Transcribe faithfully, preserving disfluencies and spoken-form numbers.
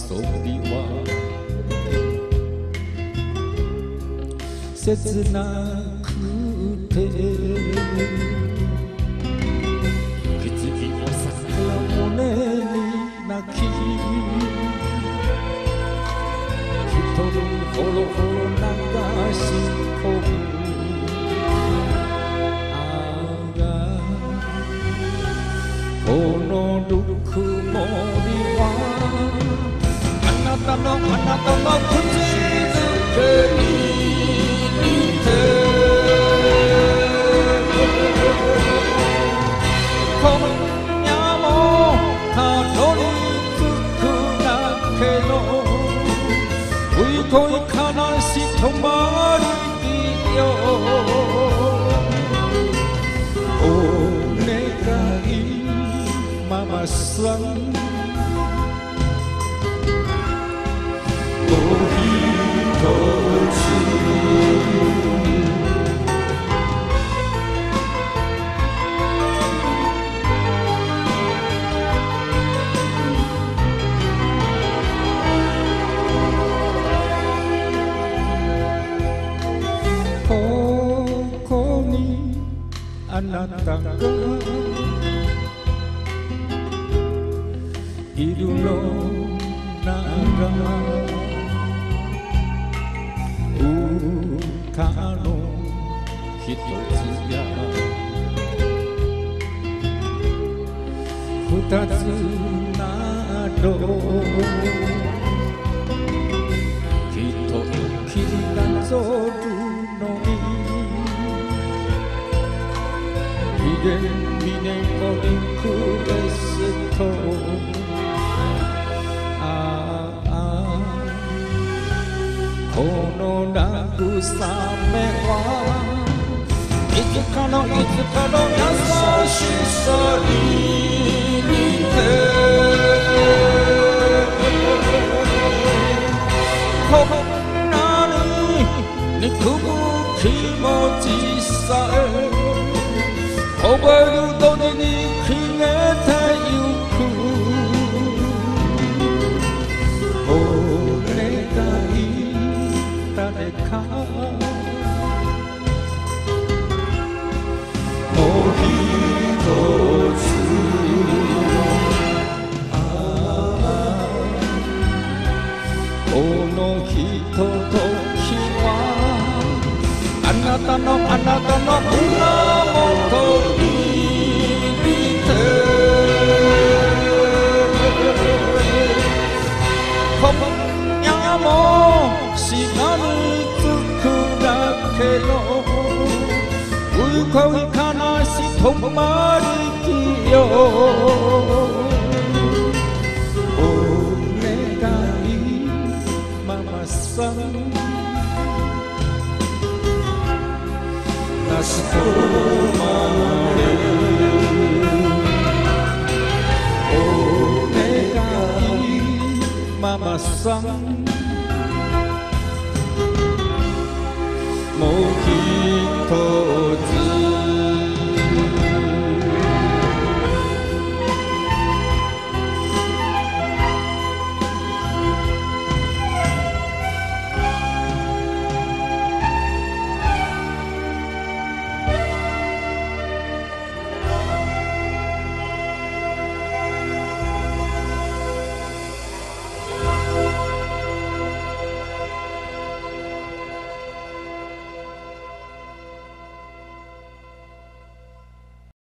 びは切なくて気づきの桜胸に泣き一人ほろほろ流し込むこのぬくもりはあなたのあなたの口づけに似て今夜もたどり着くだけのういこい悲しとまりよお願いママさんおひとつここにあなたがいるのなら歌の一つや二つなどきっときりなぞるのに秘伝ミネコリンクレストこの慰めはいつかのいつかの優しさに似てこんなに憎む気持ちさえ覚えるときに消えてゆくお願い誰かもう一つあこのひとときはあなたのあなたの胸元に似て今夜もしがみつくだけのういこい悲しとまりきよお願いママさんなしとまれお願いママさんもうきっと